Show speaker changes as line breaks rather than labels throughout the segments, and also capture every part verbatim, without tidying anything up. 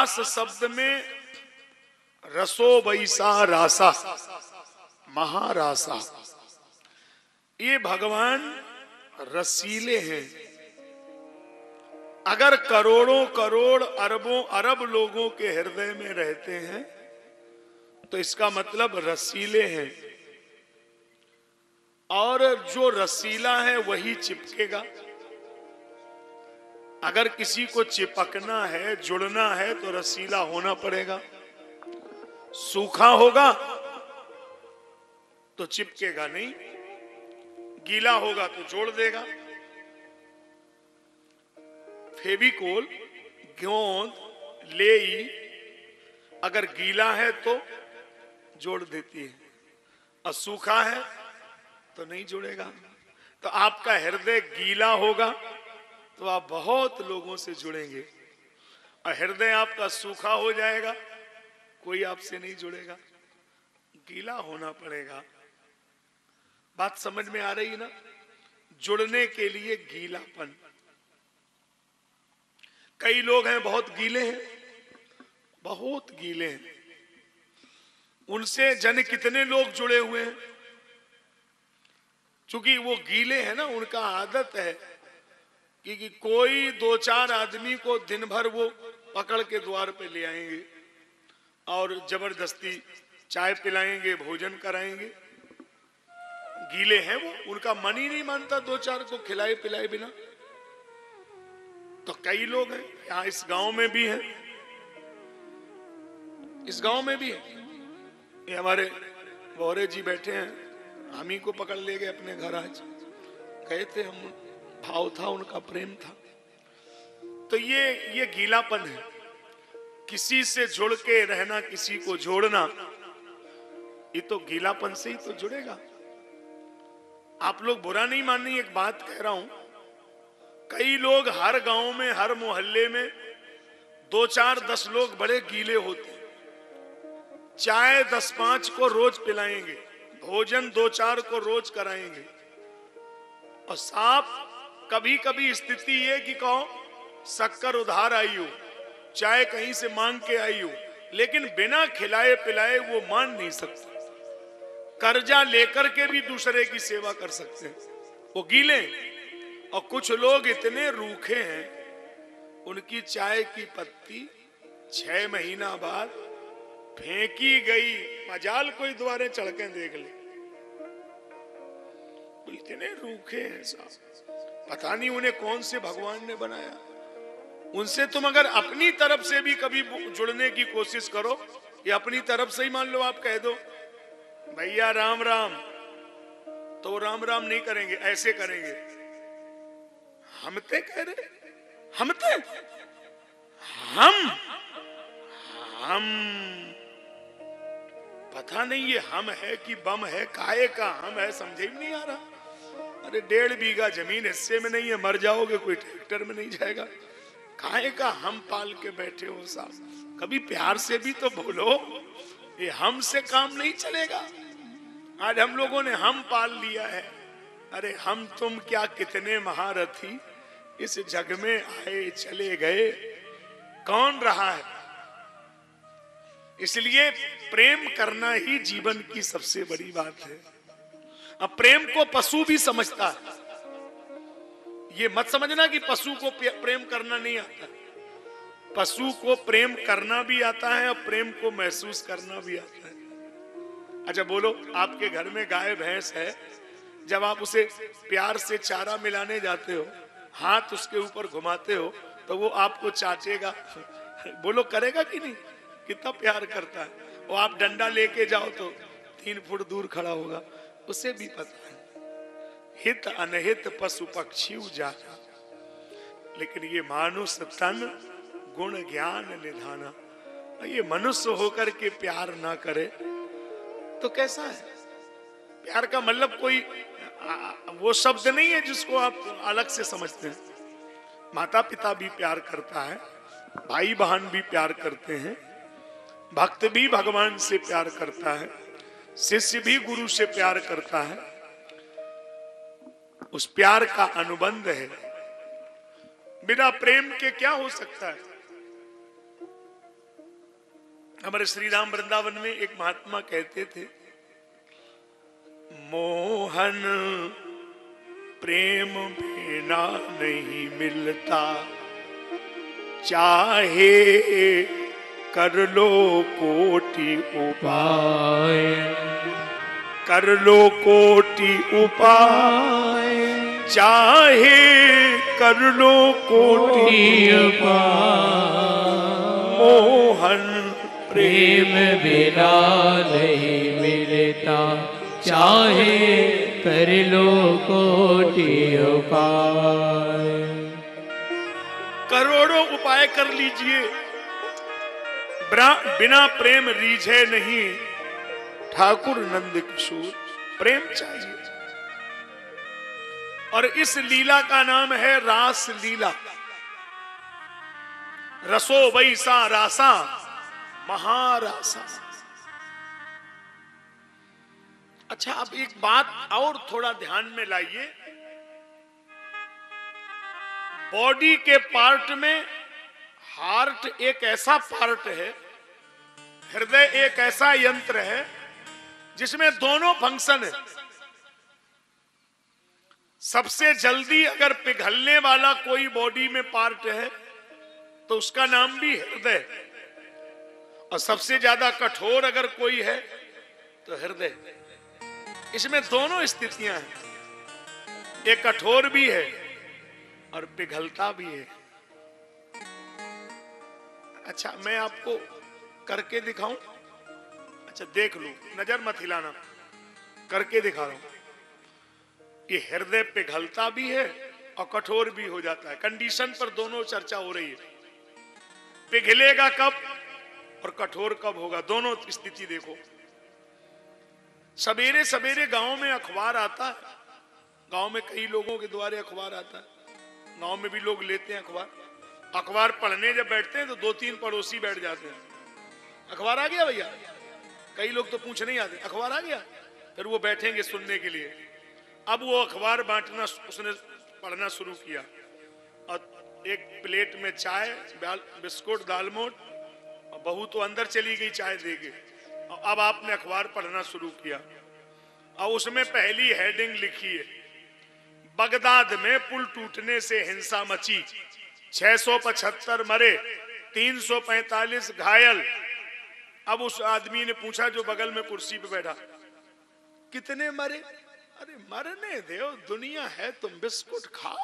रास शब्द में रसो वैसा रासा, महारासा, ये भगवान रसीले हैं। अगर करोड़ों करोड़ अरबों अरब लोगों के हृदय में रहते हैं तो इसका मतलब रसीले हैं। और जो रसीला है वही चिपकेगा। अगर किसी को चिपकना है, जुड़ना है, तो रसीला होना पड़ेगा। सूखा होगा तो चिपकेगा नहीं, गीला होगा तो जोड़ देगा। फेविकोल, गोंद, लेई अगर गीला है तो जोड़ देती है और सूखा है तो नहीं जोड़ेगा। तो आपका हृदय गीला होगा तो आप बहुत लोगों से जुड़ेंगे, और हृदय आपका सूखा हो जाएगा, कोई आपसे नहीं जुड़ेगा। गीला होना पड़ेगा। बात समझ में आ रही है ना? जुड़ने के लिए गीलापन। कई लोग हैं बहुत गीले हैं, बहुत गीले हैं, उनसे जाने कितने लोग जुड़े हुए हैं। क्योंकि वो गीले हैं ना, उनका आदत है कि, कि कोई दो चार आदमी को दिन भर वो पकड़ के द्वार पे ले आएंगे और जबरदस्ती चाय पिलाएंगे, भोजन कराएंगे। गीले हैं वो, उनका मन ही नहीं मानता दो चार को खिलाए पिलाए बिना। तो कई लोग हैं यहाँ, इस गांव में भी हैं, इस गांव में भी है। ये हमारे गौरे जी बैठे हैं, हम ही को पकड़ ले गए अपने घर। आज गए थे हम, भाव था उनका, प्रेम था। तो ये ये गीलापन है। किसी से जुड़ के रहना, किसी को जोड़ना, ये तो गीलापन से ही तो जुड़ेगा। आप लोग बुरा नहीं माननी, एक बात कह रहा हूं। कई लोग हर गांव में, हर मोहल्ले में दो चार दस लोग बड़े गीले होते हैं। चाय दस पांच को रोज पिलाएंगे, भोजन दो चार को रोज कराएंगे, और साफ कभी कभी स्थिति ये कि कहो शक्कर उधार आई हो, चाय कहीं से मांग के आई हो, लेकिन बिना खिलाए पिलाए वो मान नहीं सकते। कर्जा लेकर के भी दूसरे की सेवा कर सकते हैं, वो गीले। और कुछ लोग इतने रूखे हैं, उनकी चाय की पत्ती छह महीना बाद फेंकी गई, मजाल कोई द्वारे चढ़ के देख ले। तो इतने रूखे हैं साहब, पता नहीं उन्हें कौन से भगवान ने बनाया। उनसे तुम अगर अपनी तरफ से भी कभी जुड़ने की कोशिश करो, या अपनी तरफ से ही मान लो आप कह दो भैया राम राम, तो राम राम नहीं करेंगे, ऐसे करेंगे। हमते कह रहे, हमते, हम हम पता नहीं ये हम है कि बम है, काहे का हम है, समझे ही नहीं आ रहा। अरे डेढ़ बीघा जमीन हिस्से में नहीं है, मर जाओगे, कोई ट्रैक्टर में नहीं जाएगा। काहे का हम पाल के बैठे हो साहब, कभी प्यार से भी तो बोलो। ये हम से काम नहीं चलेगा। आज हम लोगों ने हम पाल लिया है। अरे हम तुम क्या, कितने महारथी इस जग में आए चले गए, कौन रहा है। इसलिए प्रेम करना ही जीवन की सबसे बड़ी बात है। अब प्रेम को पशु भी समझता है। ये मत समझना कि पशु को प्रेम करना नहीं आता। पशु को प्रेम करना भी आता है और प्रेम को महसूस करना भी आता है। अच्छा बोलो, आपके घर में गाय भैंस है, जब आप उसे प्यार से चारा मिलाने जाते हो, हाथ उसके ऊपर घुमाते हो, तो वो आपको चाटेगा। बोलो करेगा कि नहीं? कितना प्यार करता है वो। आप डंडा लेके जाओ तो तीन फुट दूर खड़ा होगा। उसे भी पता है हित अनहित पशु पक्षी जाना, लेकिन ये मानुष तन गुण ज्ञान निधाना। ये मनुष्य होकर के प्यार ना करे तो कैसा है? प्यार का मतलब कोई वो शब्द नहीं है जिसको आप अलग से समझते हैं। माता पिता भी प्यार करता है, भाई बहन भी प्यार करते हैं, भक्त भी भगवान से प्यार करता है, शिष्य भी गुरु से प्यार करता है। उस प्यार का अनुबंध है। बिना प्रेम के क्या हो सकता है? हमारे श्री राम वृंदावन में एक महात्मा कहते थे, मोहन प्रेम बिना नहीं मिलता, चाहे कर लो कोटि उपाय, कर लो कोटि उपाय, चाहे कर लो कोटि उपाय, मोहन
प्रेम बिना नहीं मिलता, चाहे कर लो कोटि उपाय।
करोड़ों उपाय कर लीजिए, बिना प्रेम रीझे नहीं, ठाकुर नंद किशोर प्रेम चाहिए। और इस लीला का नाम है रास लीला। रसो वैसा रासा महारासा। अच्छा, अब एक बात और थोड़ा ध्यान में लाइए। बॉडी के पार्ट में हार्ट एक ऐसा पार्ट है, हृदय एक ऐसा यंत्र है जिसमें दोनों फंक्शन है। सबसे जल्दी अगर पिघलने वाला कोई बॉडी में पार्ट है तो उसका नाम भी हृदय, और सबसे ज्यादा कठोर अगर कोई है तो हृदय। इसमें दोनों स्थितियां हैं, एक कठोर भी है और पिघलता भी है। अच्छा, मैं आपको करके दिखाऊं? अच्छा देख लो, नजर मत हिलाना, करके दिखा रहा हूं। ये हृदय पिघलता भी है और कठोर भी हो जाता है। कंडीशन पर दोनों चर्चा हो रही है, पिघलेगा कब और कठोर कब होगा, दोनों स्थिति देखो। सवेरे सवेरे गांव में अखबार आता है, गांव में कई लोगों के द्वारे अखबार आता है, गांव में भी लोग लेते हैं अखबार। अखबार पढ़ने जब बैठते हैं तो दो तीन पड़ोसी बैठ जाते हैं, अखबार आ गया भैया? कई लोग तो पूछने ही आते, अखबार आ गया? फिर वो बैठेंगे सुनने के लिए। अब वो अखबार बांटना, उसने पढ़ना शुरू किया, और एक प्लेट में चाय, बिस्कुट, दालमोट, और बहू तो अंदर चली गई चाय देके। और अब आपने अखबार पढ़ना शुरू किया, और उसमें पहली हेडिंग लिखी है, बगदाद में पुल टूटने से हिंसा मची, छह सौ पचहत्तर मरे, तीन सौ पैंतालीस घायल। अब उस आदमी ने पूछा जो बगल में कुर्सी पे बैठा, कितने मरे? अरे मरने दो, दुनिया है, तुम बिस्कुट खाओ।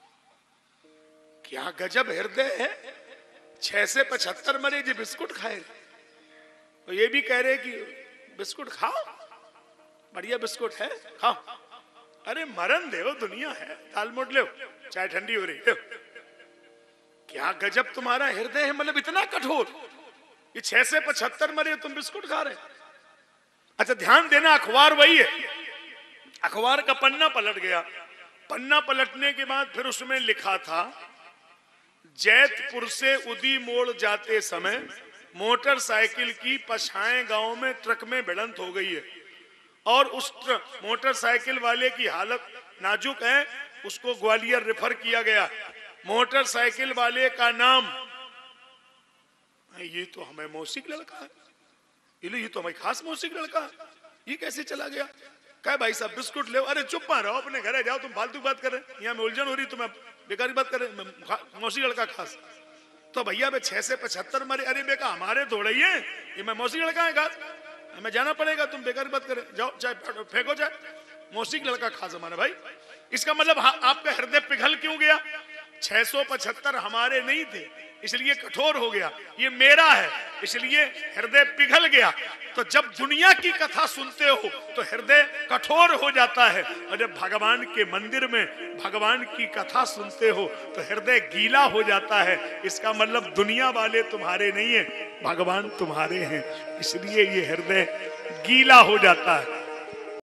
क्या गजब हृदय है, छह से पचहत्तर मरे जी बिस्कुट खाए। तो ये भी कह रहे कि बिस्कुट खाओ, बढ़िया बिस्कुट है, खाओ। अरे मरन दो, दुनिया है, दालमोट लो, चाय ठंडी हो रही है। क्या गजब तुम्हारा हृदय है, मतलब इतना कठोर। ये छह से पचहत्तर मरे, तुम बिस्कुट खा रहे। अच्छा ध्यान देना, अखबार वही है। अखबार का पन्ना पलट गया, पन्ना पलटने के बाद फिर उसमें लिखा था, जैतपुर से उदी मोड़ जाते समय मोटरसाइकिल की पछाएं गांव में ट्रक में भिड़ंत हो गई है, और उस मोटरसाइकिल वाले की हालत नाजुक है, उसको ग्वालियर रेफर किया गया। मोटरसाइकिल वाले का नाम, ये तो हमें मौसिक लड़का है, ये तो हमें खास मौसिक लड़का है, ये कैसे चला गया? कहे भाई साहब बिस्कुट ले। अरे चुप रहो, अपने घरे जाओ, तुम फालतू बात कर रहे, यहाँ में उलझन हो रही, तुम्हें बेकार बात कर रहे, मौसी लड़का खास। तो भैया बे छह से पचहत्तर मरे, अरे बेका हमारे थोड़े ही है, ये मैं मौसी लड़का है खास, हमें जाना पड़ेगा, तुम बेकार बात करे, जाओ चाहे फेंको चाहे, मौसी लड़का खास हमारा भाई। इसका मतलब आपका हृदय पिघल क्यों गया? छह सौ पचहत्तर हमारे नहीं थे इसलिए कठोर हो गया, ये मेरा है इसलिए हृदय पिघल गया। तो जब दुनिया की कथा सुनते हो तो हृदय कठोर हो जाता है, और जब भगवान के मंदिर में भगवान की कथा सुनते हो तो हृदय गीला हो जाता है। इसका मतलब दुनिया वाले तुम्हारे नहीं है, भगवान तुम्हारे हैं, इसलिए ये हृदय गीला हो जाता है।